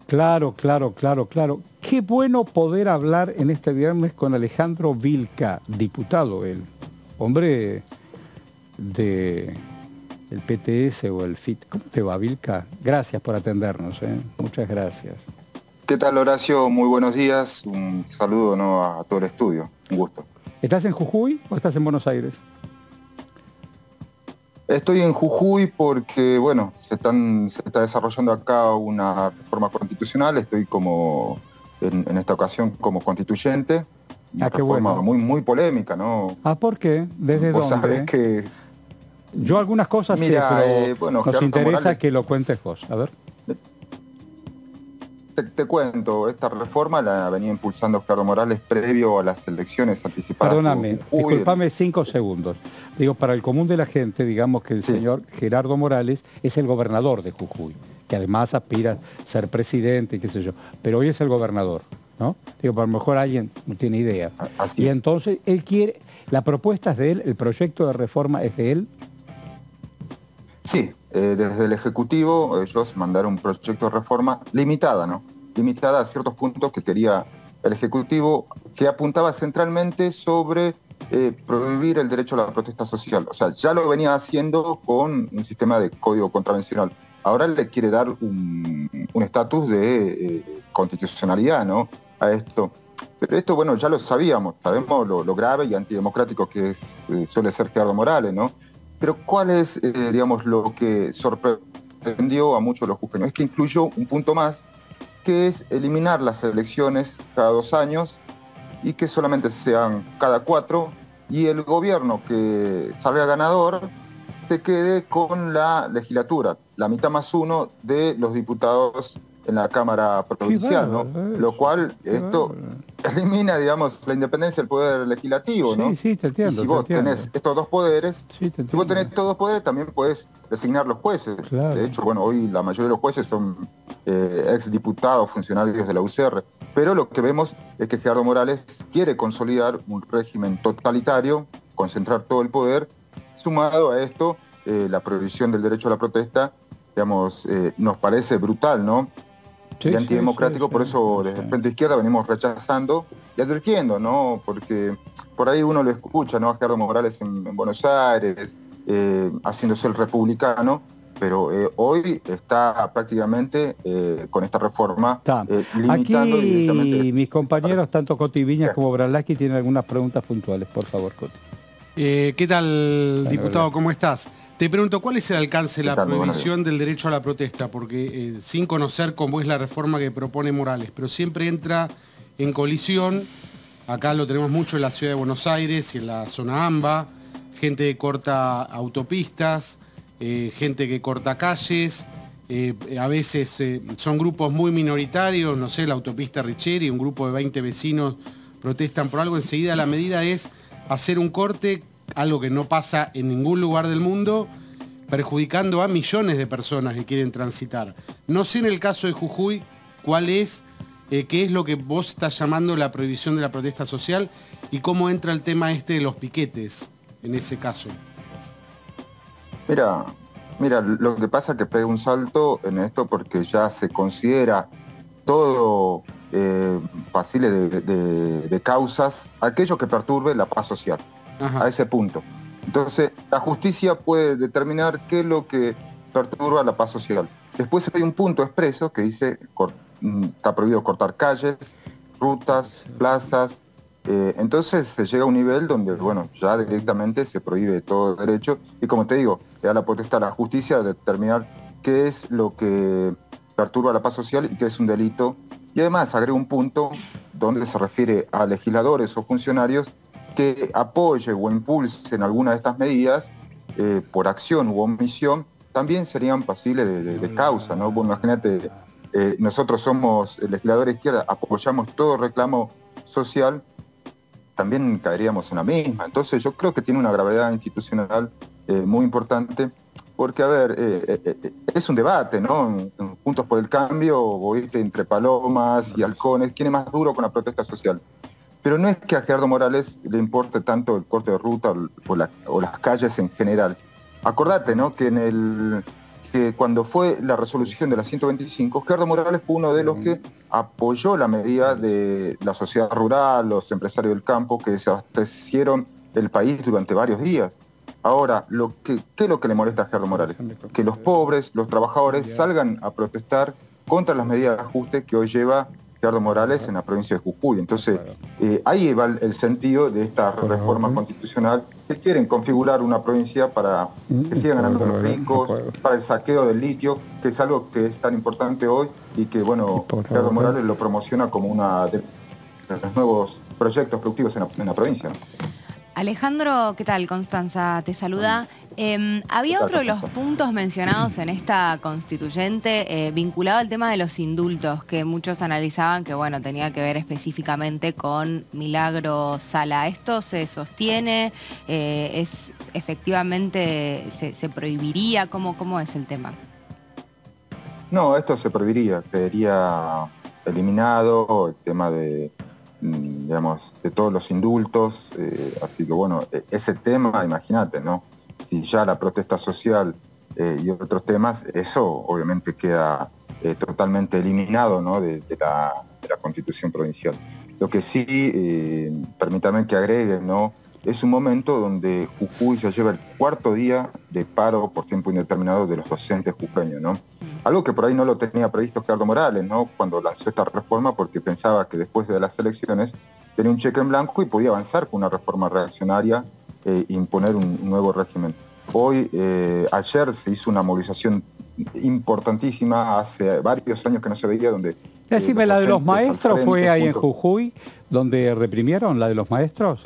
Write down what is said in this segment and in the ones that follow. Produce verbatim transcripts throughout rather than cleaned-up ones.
Claro, claro, claro, claro. Qué bueno poder hablar en este viernes con Alejandro Vilca, diputado, el hombre de el P T S o el F I T. ¿Cómo te va, Vilca? Gracias por atendernos, ¿eh? Muchas gracias. ¿Qué tal, Horacio? Muy buenos días. Un saludo, ¿no?, a todo el estudio. Un gusto. ¿Estás en Jujuy o estás en Buenos Aires? Estoy en Jujuy porque, bueno, se, están, se está desarrollando acá una reforma constitucional. Estoy como, en, en esta ocasión, como constituyente. Una Ah, qué reforma bueno. muy, muy polémica, ¿no? Ah, ¿por qué? ¿Desde Vos dónde? sabés que... Yo algunas cosas Mira, sé, pero eh, bueno, nos Gerardo interesa Morales, que lo cuentes vos. A ver. Te, te cuento, esta reforma la venía impulsando Gerardo Morales previo a las elecciones anticipadas. Perdóname, Jujuy, disculpame cinco segundos. Digo, para el común de la gente, digamos que el Sí. señor Gerardo Morales es el gobernador de Jujuy, que además aspira a ser presidente y qué sé yo, pero hoy es el gobernador, ¿no? Digo, a lo mejor alguien no tiene idea. Así Y es. entonces, él quiere, la propuesta es de él, el proyecto de reforma es de él. Sí, eh, desde el Ejecutivo ellos mandaron un proyecto de reforma limitada, ¿no? Limitada a ciertos puntos que quería el Ejecutivo, que apuntaba centralmente sobre eh, prohibir el derecho a la protesta social. O sea, ya lo venía haciendo con un sistema de código contravencional. Ahora le quiere dar un estatus de eh, constitucionalidad, ¿no?, a esto. Pero esto, bueno, ya lo sabíamos, sabemos lo, lo grave y antidemocrático que es, eh, suele ser Gerardo Morales, ¿no? Pero ¿cuál es, eh, digamos, lo que sorprendió a muchos de los jujeños? Es que incluyó un punto más, que es eliminar las elecciones cada dos años y que solamente sean cada cuatro, y el gobierno que salga ganador se quede con la legislatura, la mitad más uno de los diputados en la Cámara Provincial, ¿no? Lo cual esto elimina, digamos, la independencia del poder legislativo, ¿no? Sí, sí, te entiendo. Y si vos tenés estos dos poderes, sí, te si vos tenés estos dos poderes, también podés designar los jueces. Claro. De hecho, bueno, hoy la mayoría de los jueces son eh, ex diputados, funcionarios de la U C R. Pero lo que vemos es que Gerardo Morales quiere consolidar un régimen totalitario, concentrar todo el poder. Sumado a esto, eh, la prohibición del derecho a la protesta, digamos, eh, nos parece brutal, ¿no? Sí, y antidemocrático, sí, sí, por eso sí, desde el Frente Izquierda venimos rechazando y advirtiendo, ¿no? Porque por ahí uno lo escucha, ¿no?, a Gerardo Morales en, en Buenos Aires, eh, haciéndose el republicano, pero eh, hoy está prácticamente eh, con esta reforma eh, limitando Aquí directamente... mis compañeros, tanto Coti Viñas como Bralaski, tienen algunas preguntas puntuales. Por favor, Coti. Eh, ¿Qué tal, bueno, diputado? bueno. ¿Cómo estás? Te pregunto, ¿cuál es el alcance de la prohibición del derecho a la protesta? Porque eh, sin conocer cómo es la reforma que propone Morales, pero siempre entra en colisión, acá lo tenemos mucho en la ciudad de Buenos Aires y en la zona AMBA, gente que corta autopistas, eh, gente que corta calles, eh, a veces eh, son grupos muy minoritarios, no sé, la autopista Richeri, un grupo de veinte vecinos protestan por algo, enseguida la medida es hacer un corte, algo que no pasa en ningún lugar del mundo, perjudicando a millones de personas que quieren transitar. No sé en el caso de Jujuy cuál es, eh, qué es lo que vos estás llamando la prohibición de la protesta social y cómo entra el tema este de los piquetes en ese caso. Mira, mira, lo que pasa es que pega un salto en esto porque ya se considera todo eh, facile de, de, de causas, aquello que perturbe la paz social. Ajá. A ese punto. Entonces, la justicia puede determinar qué es lo que perturba la paz social. Después hay un punto expreso que dice que está prohibido cortar calles, rutas, plazas. Eh, entonces se llega a un nivel donde, bueno, ya directamente se prohíbe todo derecho. Y como te digo, le da la potestad a la justicia de determinar qué es lo que perturba la paz social y qué es un delito. Y además agrega un punto donde se refiere a legisladores o funcionarios que apoye o impulsen alguna de estas medidas eh, por acción u omisión, también serían pasibles de, de, de causa, ¿no? Bueno, imagínate, eh, nosotros somos legisladores de izquierda, apoyamos todo reclamo social, también caeríamos en la misma. Entonces yo creo que tiene una gravedad institucional eh, muy importante, porque, a ver, eh, eh, es un debate, ¿no? En Juntos por el Cambio, oíste, entre palomas y halcones, ¿quién es más duro con la protesta social? Pero no es que a Gerardo Morales le importe tanto el corte de ruta o, la, o las calles en general. Acordate, ¿no?, que en el que cuando fue la resolución de la ciento veinticinco, Gerardo Morales fue uno de los que apoyó la medida de la sociedad rural, los empresarios del campo, que desabastecieron el país durante varios días. Ahora, lo que, ¿qué es lo que le molesta a Gerardo Morales? Que los pobres, los trabajadores, salgan a protestar contra las medidas de ajuste que hoy lleva Gerardo Morales en la provincia de Jujuy. Entonces, eh, ahí va el, el sentido de esta reforma constitucional, que quieren configurar una provincia para que sigan ganando los ricos, para el saqueo del litio, que es algo que es tan importante hoy y que, bueno, Gerardo Morales lo promociona como uno de los nuevos proyectos productivos en la, en la provincia. Alejandro, ¿qué tal? Constanza te saluda. Eh, había otro de los puntos mencionados en esta constituyente eh, vinculado al tema de los indultos, que muchos analizaban que bueno tenía que ver específicamente con Milagro Sala. ¿Esto se sostiene? Eh, ¿Es efectivamente se, se prohibiría? ¿Cómo, cómo es el tema? No, esto se prohibiría, quedaría eliminado el tema de, digamos, de todos los indultos, eh, así que bueno, ese tema, imagínate, ¿no? Si ya la protesta social eh, y otros temas, eso obviamente queda eh, totalmente eliminado, ¿no? de, de, la, de la Constitución provincial. Lo que sí, eh, permítame que agregue, ¿no? Es un momento donde Jujuy ya lleva el cuarto día de paro por tiempo indeterminado de los docentes jujeños, ¿no? Algo que por ahí no lo tenía previsto Gerardo Morales, ¿no? Cuando lanzó esta reforma, porque pensaba que después de las elecciones tenía un cheque en blanco y podía avanzar con una reforma reaccionaria e imponer un, un nuevo régimen. Hoy, eh, ayer se hizo una movilización importantísima, hace varios años que no se veía, donde... Decime, eh, ¿la de los maestros fue ahí en Jujuy, donde reprimieron la de los maestros?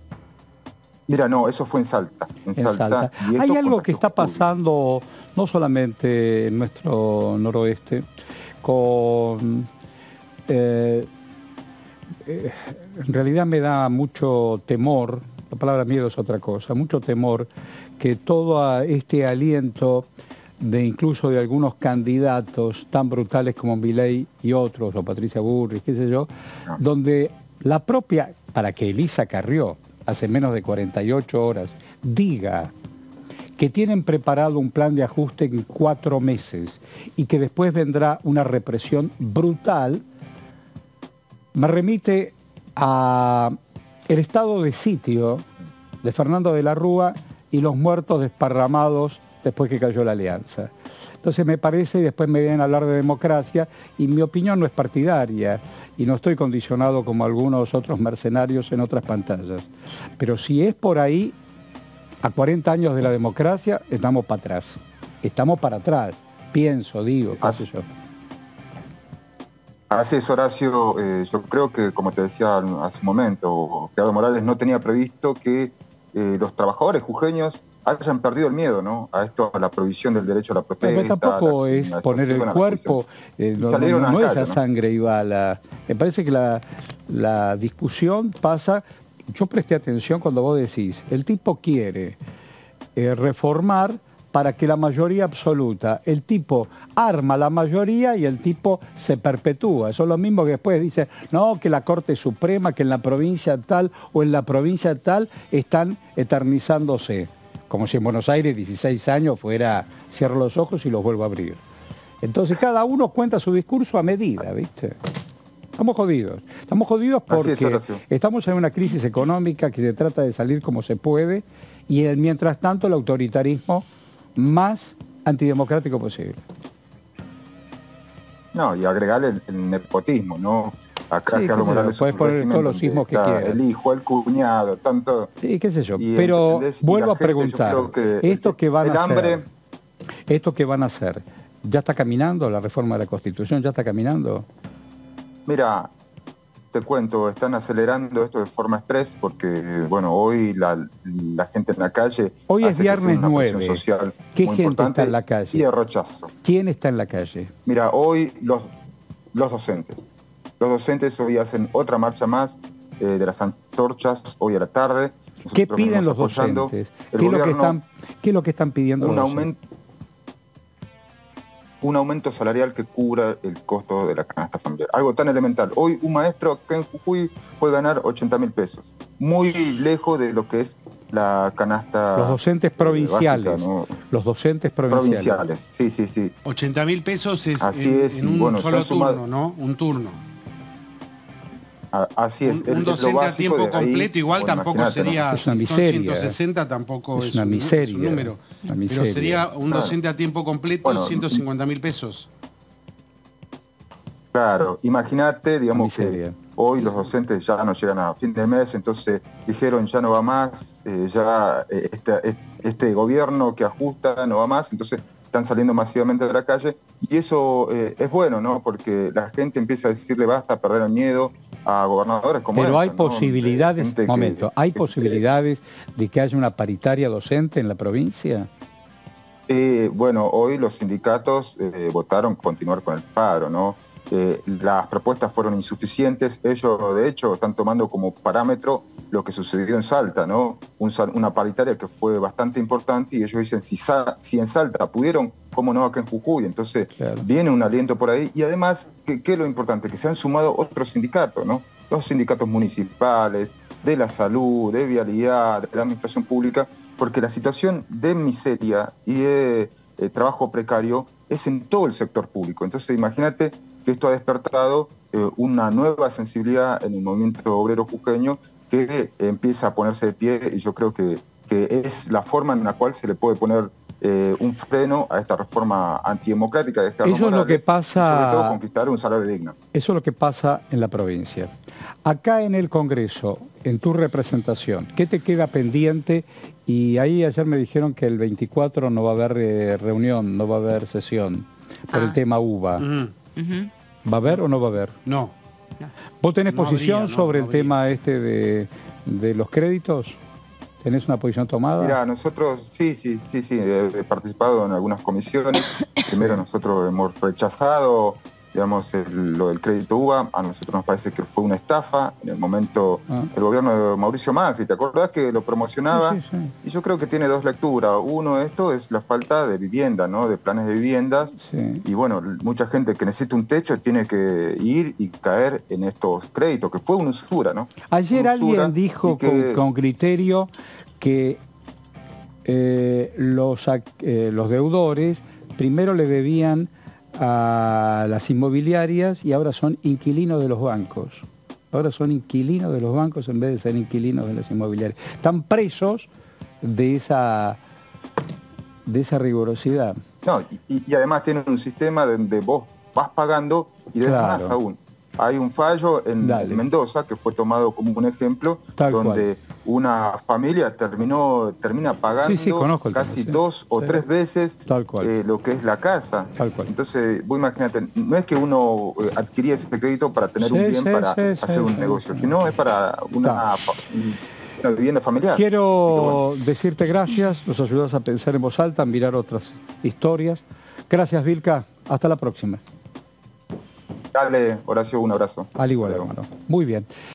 Mira, no, eso fue en Salta. En en Salta. Salta. Y Hay algo que está Jujuy. pasando, no solamente en nuestro noroeste, con... Eh, eh, en realidad me da mucho temor, la palabra miedo es otra cosa, mucho temor que todo este aliento de incluso de algunos candidatos tan brutales como Milei y otros, o Patricia Bullrich, qué sé yo, no. donde la propia, para que Elisa Carrió, hace menos de cuarenta y ocho horas, diga que tienen preparado un plan de ajuste en cuatro meses y que después vendrá una represión brutal, me remite a el estado de sitio de Fernando de la Rúa y los muertos desparramados después que cayó la Alianza. Entonces me parece, y después me vienen a hablar de democracia, y mi opinión no es partidaria, y no estoy condicionado como algunos otros mercenarios en otras pantallas. Pero si es por ahí, a cuarenta años de la democracia, estamos para atrás. Estamos para atrás, pienso, digo, qué sé yo. Así es, Horacio. Eh, yo creo que, como te decía hace un momento, Gerardo Morales no tenía previsto que eh, los trabajadores jujeños hayan perdido el miedo, ¿no? A esto, a la prohibición del derecho a la protesta. Pero tampoco la, es la poner el cuerpo, eh, no, no, no, no es la sangre y bala. Me parece que la, la discusión pasa... Yo presté atención cuando vos decís, el tipo quiere eh, reformar para que la mayoría absoluta, el tipo arma la mayoría y el tipo se perpetúa. Eso es lo mismo que después dice, no, que la Corte Suprema, que en la provincia tal o en la provincia tal están eternizándose. Como si en Buenos Aires dieciséis años fuera, cierro los ojos y los vuelvo a abrir. Entonces cada uno cuenta su discurso a medida, ¿viste? Estamos jodidos. Estamos jodidos porque es, estamos en una crisis económica que se trata de salir como se puede y el, mientras tanto el autoritarismo más antidemocrático posible. No, y agregarle el, el nepotismo, ¿no? Acá sí, Gerardo Morales puedes poner todos los sismos que quieras. El hijo, el cuñado, tanto... Sí, qué sé yo. Y Pero vuelvo a preguntar, que esto que van a hambre... hacer, esto que van a hacer, ¿ya está caminando la reforma de la Constitución? ¿Ya está caminando? Mira, te cuento, están acelerando esto de forma express porque, bueno, hoy la, la gente en la calle... Hoy es viernes nueve. Social ¿Qué gente está en la calle? Y de rechazo. ¿Quién está en la calle? Mira, hoy los, los docentes. Los docentes hoy hacen otra marcha más eh, de las antorchas hoy a la tarde. Nosotros ¿Qué piden los docentes? ¿Qué es, lo que están, ¿Qué es lo que están pidiendo un los aumento, un aumento salarial que cubra el costo de la canasta familiar. Algo tan elemental. Hoy un maestro acá en Jujuy puede ganar ochenta mil pesos. Muy lejos de lo que es la canasta... Los docentes provinciales. Eh, básica, ¿no? Los docentes provinciales. Provinciales, sí, sí, sí. ochenta mil pesos es, Así en, es, en un bueno, solo sumado... turno, ¿no? Un turno. A, así es. Un, un docente a tiempo completo ahí, igual bueno, tampoco sería, ¿no? Es una si miseria, son ciento sesenta tampoco es, es, una un, miseria, es un número. Una miseria. Pero sería un docente claro. a tiempo completo, bueno, ciento cincuenta mil pesos. Claro, imagínate, digamos que hoy los docentes ya no llegan a fin de mes, entonces dijeron ya no va más, eh, ya eh, este, este gobierno que ajusta no va más, entonces están saliendo masivamente de la calle y eso eh, es bueno, ¿no? Porque la gente empieza a decirle basta, a perder el miedo a gobernadores como Pero estos, hay ¿no? posibilidades, que, momento, ¿hay que, posibilidades de que haya una paritaria docente en la provincia? Eh, bueno, hoy los sindicatos eh, votaron continuar con el paro, ¿no? Eh, las propuestas fueron insuficientes, ellos de hecho están tomando como parámetro lo que sucedió en Salta, ¿no? Un, una paritaria que fue bastante importante y ellos dicen, si, si en Salta pudieron, ¿cómo no acá en Jujuy? Entonces claro. Viene un aliento por ahí y además, ¿qué, qué es lo importante? Que se han sumado otros sindicatos, ¿no? Los sindicatos municipales, de la salud, de vialidad, de la administración pública, porque la situación de miseria y de eh, trabajo precario es en todo el sector público. Entonces imagínate que esto ha despertado eh, una nueva sensibilidad en el movimiento obrero jujeño que eh, empieza a ponerse de pie y yo creo que, que es la forma en la cual se le puede poner eh, un freno a esta reforma antidemocrática de Carlos Eso es Morales, lo que pasa, y sobre todo conquistar un salario digno. Eso es lo que pasa en la provincia. Acá en el Congreso, en tu representación, ¿qué te queda pendiente? Y ahí ayer me dijeron que el veinticuatro no va a haber eh, reunión, no va a haber sesión por ah. el tema U B A. Uh-huh. Uh-huh. ¿Va a haber o no va a haber? No. ¿Vos tenés no posición habría, no, sobre no el tema este de, de los créditos? ¿Tenés una posición tomada? Mira, nosotros sí, sí, sí, sí, he participado en algunas comisiones. Primero nosotros hemos rechazado, digamos, el, lo del crédito U B A. A nosotros nos parece que fue una estafa. En el momento, ah. el gobierno de Mauricio Macri, ¿te acordás que lo promocionaba? Sí, sí, sí. Y yo creo que tiene dos lecturas. Uno, esto es la falta de vivienda, ¿no? De planes de viviendas. Sí. Y bueno, mucha gente que necesita un techo tiene que ir y caer en estos créditos, que fue una usura, ¿no? Ayer una alguien dijo que... con, con criterio que eh, los, eh, los deudores primero le debían a las inmobiliarias y ahora son inquilinos de los bancos. Ahora son inquilinos de los bancos en vez de ser inquilinos de las inmobiliarias. Están presos de esa, de esa rigurosidad. No, y, y además tienen un sistema donde vos vas pagando y de claro. más aún. Hay un fallo en Dale. Mendoza que fue tomado como un ejemplo, Tal donde cual. una familia terminó termina pagando sí, sí, casi tema, dos sí. o sí. tres veces eh, lo que es la casa. Tal cual. Entonces, vos imagínate, no es que uno adquiría ese crédito para tener sí, un bien, sí, para sí, hacer sí, un sí, negocio, sí. sino es para una, una vivienda familiar. Quiero bueno. decirte gracias, nos ayudas a pensar en voz alta, a mirar otras historias. Gracias, Vilca. Hasta la próxima. Dale, Horacio, un abrazo. Al igual, hermano. Muy bien.